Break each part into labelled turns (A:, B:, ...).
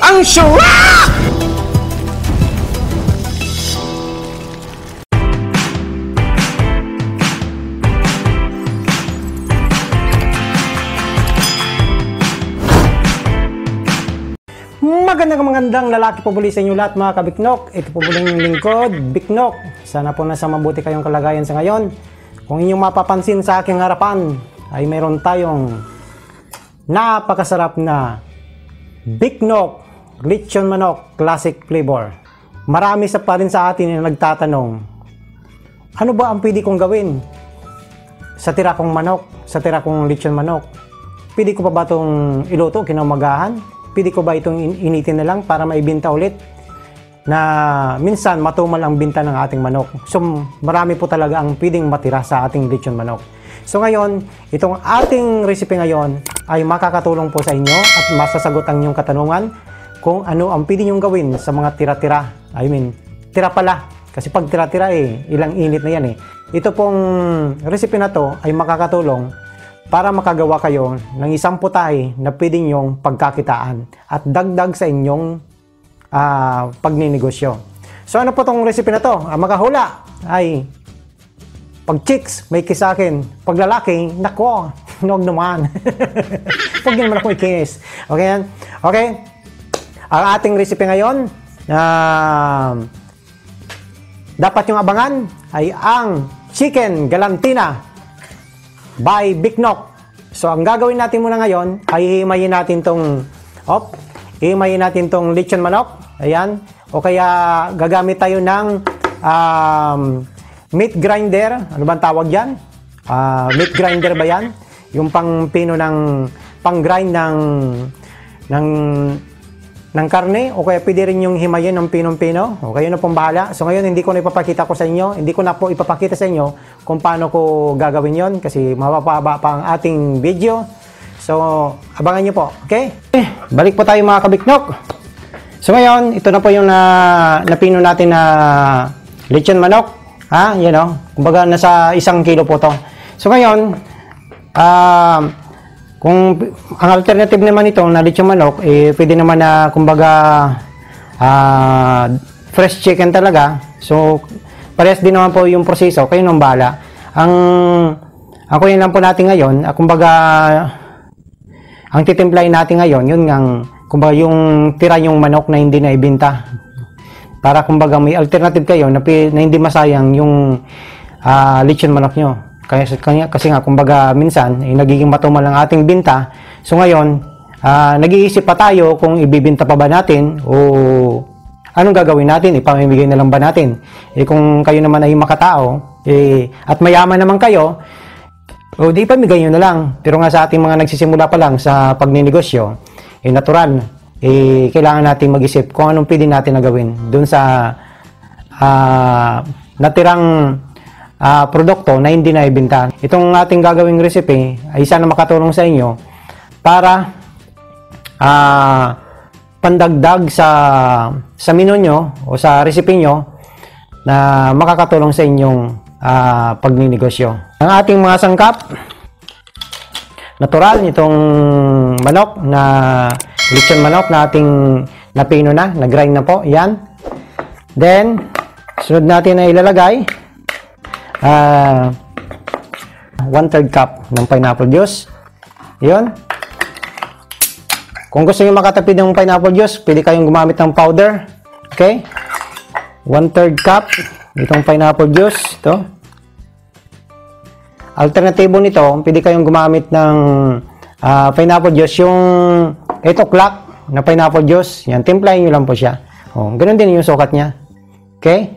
A: Ang sarap! Magandang lalaki po muli sa inyo lahat mga kabiknok. Ito po muli yung lingkod, Biknok. Sana po nasa mabuti kayong kalagayan sa ngayon. Kung inyong mapapansin sa aking harapan ay mayroon tayong napakasarap na Biknok Lechon Manok Classic Flavor. Marami pa rin sa atin na nagtatanong, ano ba ang pwede kong gawin sa tira kong manok, sa tira kong lechon manok? Pwede ko pa ba itong iluto kinaumagahan? Pwede ko ba itong initin na lang para maibinta ulit? Na minsan matumal ang binta ng ating manok. So marami po talaga ang pwedeng matira sa ating lechon manok. So ngayon, itong ating recipe ngayon ay makakatulong po sa inyo at masasagot ang inyong katanungan kung ano ang pwede nyong gawin sa mga tira-tira. I mean, tira pala. Kasi pag tira-tira ilang init na yan . Ito pong recipe na to ay makakatulong para makagawa kayo ng isang putahe na pwede nyong pagkakitaan at dagdag sa inyong pagninegosyo. So ano po tong recipe na to? Ang makahula ay pag chicks, may kiss sa akin. Pag lalaki, nako, huwag naman. Huwag naman ako ikinis. Okay yan? Okay? Ang ating recipe ngayon dapat yung abangan ay ang Chicken Galantina by Biknok. So ang gagawin natin muna ngayon ay hihimayin natin tong lechon manok. Ayan. O kaya gagamit tayo ng meat grinder. Ano bang tawag diyan? Meat grinder ba 'yan? Yung pang-pino ng pang-grind ng karne, o kaya pwede rin yung himayin ng pinong-pino. O kayo na pong bahala. So ngayon hindi ko na ipapakita ko sa inyo. Hindi ko na po ipapakita sa inyo kung paano ko gagawin yon kasi mapapaba pa ang ating video. So abangan nyo po. Okay? Balik po tayo mga kabiknok. So ngayon, ito na po yung napino natin na lechon manok. You know, kumbaga nasa 1 kilo po to. So ngayon, kung ang alternative naman ito na lechon manok, pwede naman na kumbaga fresh chicken talaga. So parehas din naman po yung proseso, kayo nang bahala. Ang kunin lang po natin ngayon, kumbaga ang titimplahin natin ngayon, yun ngang kumbaga yung tira yung manok na hindi na ibenta. Para kumbaga may alternative kayo na hindi masayang yung lechon manok nyo. Kasi nga, kumbaga, minsan, nagiging matumal ang ating binta. So, ngayon, nag-iisip pa tayo kung ibibinta pa ba natin o anong gagawin natin, ipamimigay na lang ba natin. Kung kayo naman ay makatao, at mayaman naman kayo, o di ipamigay nyo na lang. Pero nga sa ating mga nagsisimula pa lang sa pagninegosyo, natural, kailangan natin mag-isip kung anong pwede natin na gawin dun sa natirang produkto na hindi na ibenta. Itong ating gagawing recipe ay sana makatulong sa inyo para pandagdag sa menu nyo o sa recipe nyo na makakatulong sa inyong pagninegosyo. Ang ating mga sangkap, natural, itong manok na lechon manok na ating napino na grind na po. Yan. Then, sunod natin na ilalagay 1/3 cup ng pineapple juice. Yun. Kung gusto nyo makatipid ng pineapple juice, pwede kayong gumamit ng powder. Okay? 1/3 cup itong pineapple juice. Ito. Alternative nito, pwede kayong gumamit ng pineapple juice, yung 8 o'clock na pineapple juice. Yan, timplahin nyo lang po siya. Ganun din yung sukat niya. Okay?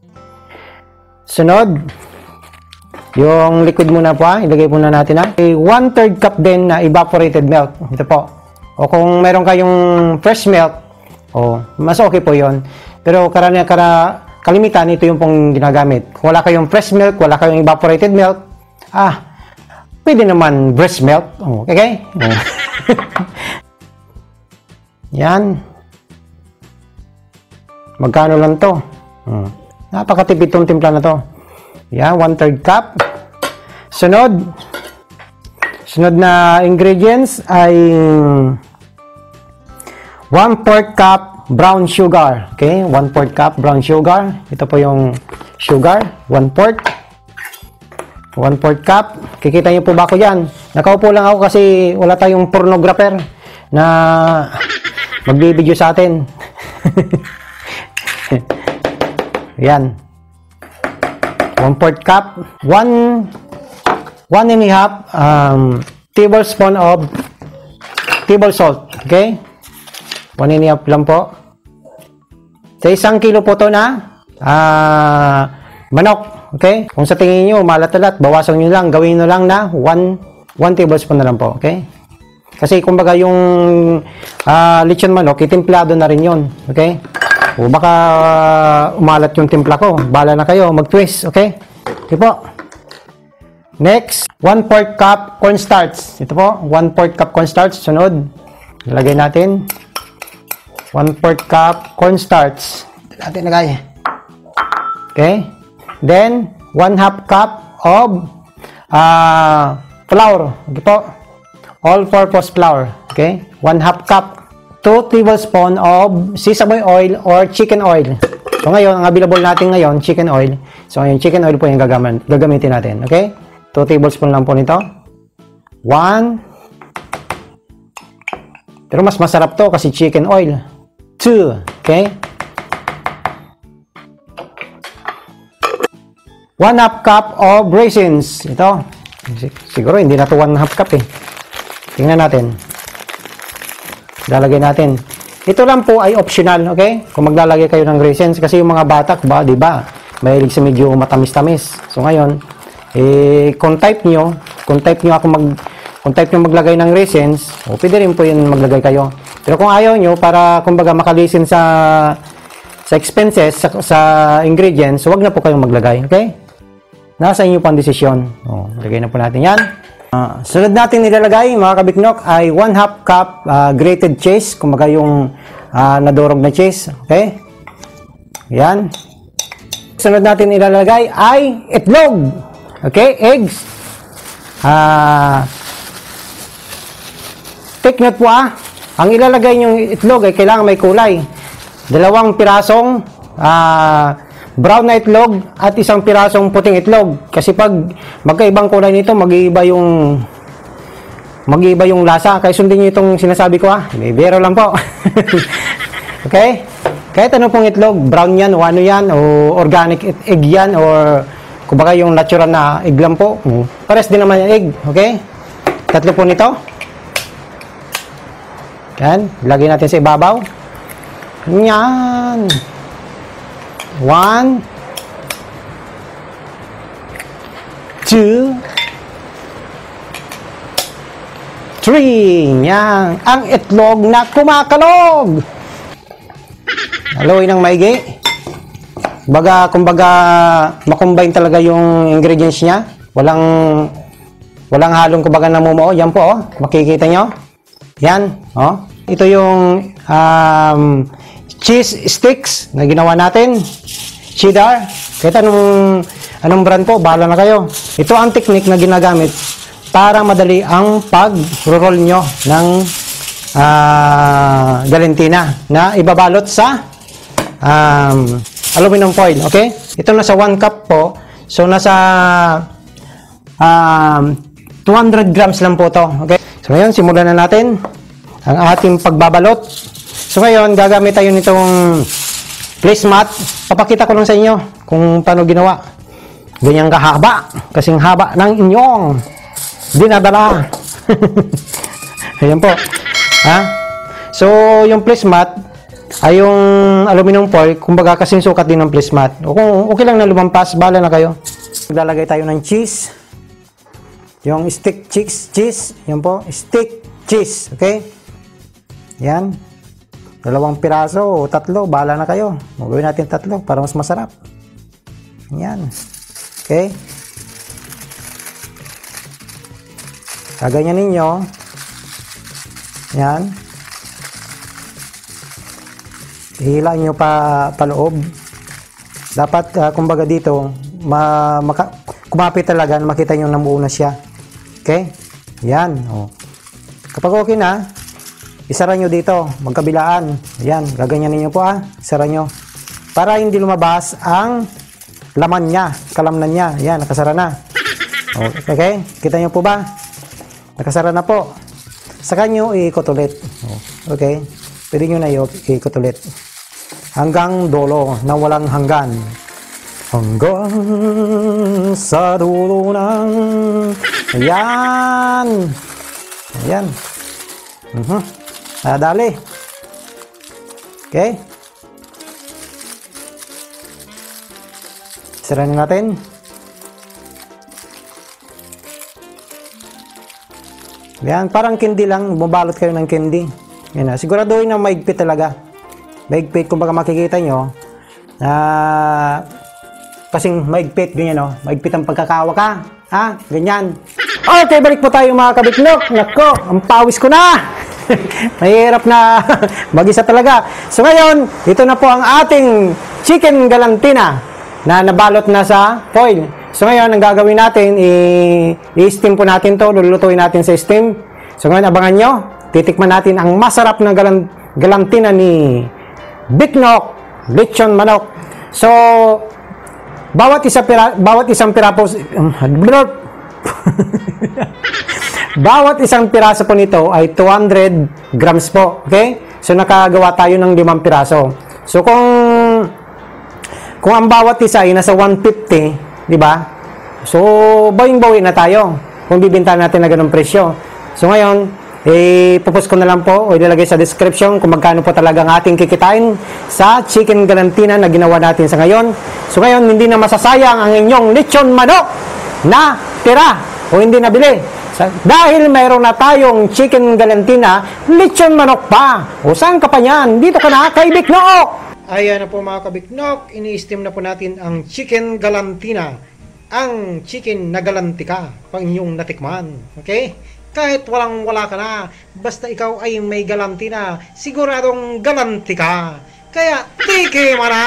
A: Sunod, yung liquid muna po, ilagay muna natin 1/3 cup din na evaporated milk. Ito po. O kung meron kayong fresh milk, mas okay po yon. Pero kalimitan, ito yung pong ginagamit. Kung wala kayong fresh milk, wala kayong evaporated milk, pwede naman breast milk. Okay? Yan. Magkano lang to? Napakatipid tong timpla na to. Yan, 1/3 cup. Sunod na ingredients ay 1/4 cup brown sugar. Okay, 1/4 cup brown sugar. Ito po yung sugar, 1/4. 1/4 cup. Kikita niyo po ba ako dyan? Nakaupo lang ako kasi wala tayong pornographer na magbibideo sa atin. Yan. 1/4 cup. 1.5 tablespoon of table salt. Okay? 1.5 lang po. Sa 1 kilo po to na manok. Okay? Kung sa tingin nyo, malat-alat, bawasan nyo lang. Gawin nyo lang na 1 tablespoon na lang po. Okay? Kasi kumbaga yung lechon manok, itimplado na rin yun. Okay? O baka umalat yung timpla ko. Bala na kayo, mag-twist. Okay? Okay po. Next, 1/4 cup cornstarch. Ito po, 1/4 cup cornstarch. Sunod, ilagay natin. 1/4 cup cornstarch. Ito natin lagay. Okay? Then, 1/2 cup of flour. Ito po, all-purpose flour. Okay? 1/2 cup. 2 tablespoon of sesame oil or chicken oil. So, ngayon, ang available natin ngayon, chicken oil. So, ngayon, chicken oil po yung gagamitin natin. Okay? 2 tablespoon lang po nito. 1. Pero mas masarap to kasi chicken oil. 2. Okay? 1/2 cup of raisins. Ito. Siguro hindi na to 1/2 cup eh. Tingnan natin. Lalagay natin. Ito lang po ay optional, okay? Kung maglalagay kayo ng raisins kasi yung mga bata, ba, 'di ba? Mahilig sa medyo matamis-tamis. So ngayon, kung type nyo maglagay ng raisins, o pwede rin po yun maglagay kayo. Pero kung ayaw nyo, para kumbaga makalisin sa expenses, sa ingredients, huwag na po kayong maglagay, okay? Nasa inyo pang desisyon. O, lagay na po natin yan. Sunod natin nilalagay, mga kabiknok, ay 1/2 cup grated cheese, kumbaga yung nadurog na cheese, okay? Yan. Sunod natin nilalagay ay itlog. Okay, eggs. Take note po ang ilalagay nyong itlog ay kailangan may kulay. 2 pirasong brown na itlog at 1 pirasong puting itlog. Kasi pag magkaibang kulay nito, mag-iiba yung lasa. Kaya sundin nyo itong sinasabi ko biro lang po. Okay? Kahit ano pong itlog, brown yan o ano yan, o organic egg yan, or kumbaga yung natural na egg lang po. Pares din naman yung egg. Okay? 3 po nito. Yan. Lagay natin sa ibabaw. Yan. 1, 2, 3. Yan. Ang itlog na kumakalog. Haluin ng maigi. Kumbaga, makombine talaga yung ingredients niya. Walang halong kumbaga namumuo. Yan po, makikita nyo. Yan, Ito yung cheese sticks na ginawa natin. Cheddar. Kahit anong brand po, bahala na kayo. Ito ang technique na ginagamit para madali ang pag-roll nyo ng Valentina na ibabalot sa aluminum foil, okay? Ito nasa 1 cup po. So, nasa 200 grams lang po to, okay? So, ngayon, simulan na natin ang ating pagbabalot. So, ngayon, gagamit tayo nitong placemat. Papakita ko lang sa inyo kung paano ginawa. Ganyan kahaba. Kasing haba ng inyong dinadala. Ayan po. So, yung placemat ay yung aluminum foil, kumbaga kasing sukat din ng placemat. O kung okay lang na lumampas, bahala na kayo. Maglalagay tayo ng cheese. Yung stick cheese. Yan po, stick cheese. Okay? Yan. 2 piraso o 3, bahala na kayo. Magawin natin 3 para mas masarap. Yan. Okay? Kaganyan ninyo. Yan. Hihilain nyo pa loob. Dapat, kumbaga dito, kumapit talaga, makita nyo na buo na siya. Okay? Yan. Kapag okay na, isara nyo dito, magkabilaan. Ayan, gaganyanin nyo po isara nyo. Para hindi lumabas ang laman niya, kalamnan niya. Ayan, nakasara na. Okay, kita nyo po ba? Nakasara na po. Saka nyo iikot ulit. Okay, pwede nyo na iikot ulit. Hanggang dulo na walang hanggan. Hanggang sa dulo ng... Ayan. Ayan. Dali. Okay. Sirain natin. Yan, parang candy lang. Bubalot kayo ng candy. Yan na. Siguraduhin na maigpit talaga. Maigpit, kung baka makikita nyo. Kasing maigpit, ganyan o. Maigpit ang pagkakawa ka. Ganyan. Okay, balik po tayo mga kabiklok. Nako, ang pawis ko na. Mahirap na mag-isa talaga. So ngayon, ito na po ang ating chicken galantina na nabalot na sa foil. So ngayon, ang gagawin natin, i-steam po natin to, lulutuin natin sa steam. So ngayon, abangan nyo, titikman natin ang masarap na galantina ni Bicknock lechon manok. So, bawat isang piraso po nito ay 200 grams po. Okay? So, nakagawa tayo ng 5 piraso. So, kung ang bawat isa ay nasa 150, di ba? So, bawing-bawi na tayo kung bibintahan natin na ganung presyo. So, ngayon, ipopost ko na lang po o ilalagay sa description kung magkano po talaga ang ating kikitain sa chicken galantina na ginawa natin sa ngayon. So, ngayon, hindi na masasayang ang inyong lechon manok na tira o hindi nabili. Dahil mayroon na tayong chicken galantina, lechon manok pa. O saan ka pa yan? Dito ka na kay Bicknock! Ayan na po mga kabiknok, ini-steam na po natin ang chicken galantina. Ang chicken na galantika, pang inyong natikman. Okay? Kahit walang-wala ka na, basta ikaw ay may galantina, siguradong galantika. Kaya, tiki mo na!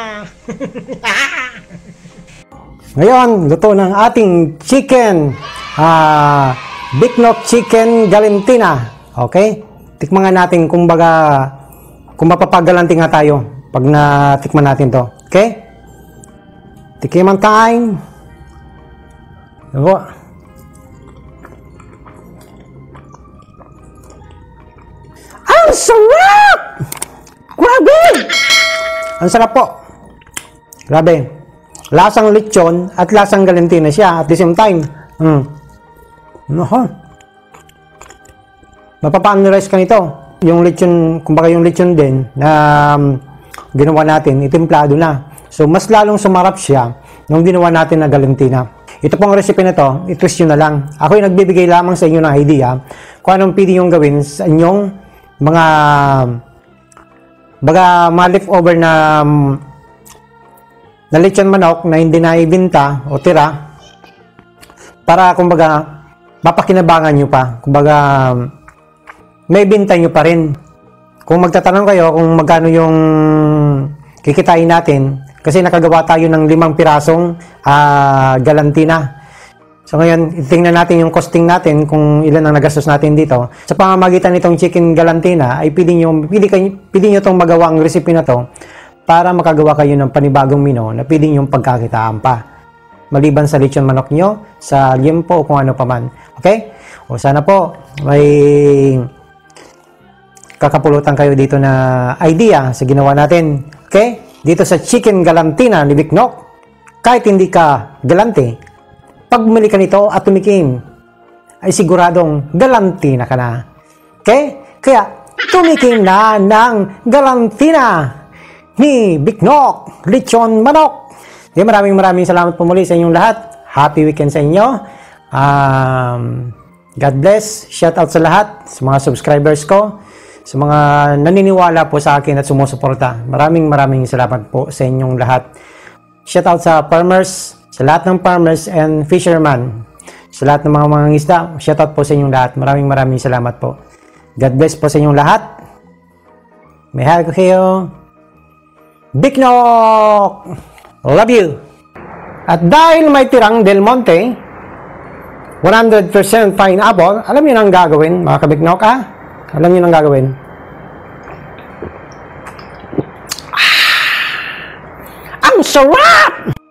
A: Ngayon, luto ng ating chicken, Bicknock chicken galantina. Okay? Tikman nga natin kung mapapagalanting nga tayo. Pag natikman natin to. Okay? Tikiman time. Diba? Ang sarap! Grabe! Ang sarap po. Grabe. Lasang lechon at lasang galantina siya at the same time. Mapapamilize ka nito. Yung lechon, kumbaga yung lechon din na ginawa natin, itimplado na. So, mas lalong sumarap siya nung ginawa natin na galantina. Ito pong recipe na to, i-twist nyo na lang. Ako'y nagbibigay lamang sa inyo ng idea kung anong pwede nyo gawin sa inyong mga leftover na lechon manok na hindi na ibenta o tira para, kumbaga, mapakinabangan nyo pa. Kumbaga, may benta nyo pa rin. Kung magtatanong kayo kung magkano yung kikitain natin, kasi nakagawa tayo ng 5 pirasong galantina. So ngayon, tingnan natin yung costing natin kung ilan ang nagastos natin dito. Sa pamamagitan nitong chicken galantina, ay pwede nyo itong magawa ang recipe na to para makagawa kayo ng panibagong menu na pwede nyo pagkakitaan pa. Maliban sa lechon manok nyo, sa liempo o kung ano pa man. Okay? O sana po, may kakapulutan kayo dito na idea sa ginawa natin. Okay? Dito sa chicken galantina ni Bicknock, kahit hindi ka galante, pag bumili ka nito at tumikim, ay siguradong galantina ka na. Okay? Kaya, tumikim na ng galantina ni Bicknock lechon manok. Okay, maraming salamat po muli sa inyong lahat. Happy weekend sa inyo. God bless. Shout out sa lahat, sa mga subscribers ko, sa mga naniniwala po sa akin at sumusuporta. Maraming salamat po sa inyong lahat. Shout out sa farmers, sa lahat ng farmers and fishermen, sa lahat ng mga mangingisda. Shout out po sa inyong lahat. Maraming salamat po. God bless po sa inyong lahat. May hal ko kayo. Bicknock! Love you! At dahil may tirang Del Monte, 100% pineapple, alam niyo na ang gagawin, mga kabicknock, Alam niyo nang gagawin? Ang sarap!